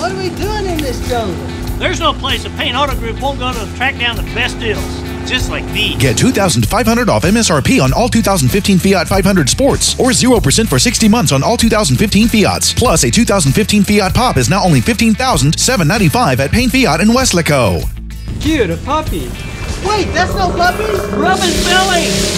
What are we doing in this jungle? There's no place that Payne Auto Group won't go to track down the best deals, just like these. Get $2,500 off MSRP on all 2015 Fiat 500 Sports, or 0% for 60 months on all 2015 Fiats. Plus, a 2015 Fiat Pop is now only $15,795 at Payne Fiat in Weslaco. Cute, a puppy. Wait, that's no puppy? Rub his belly!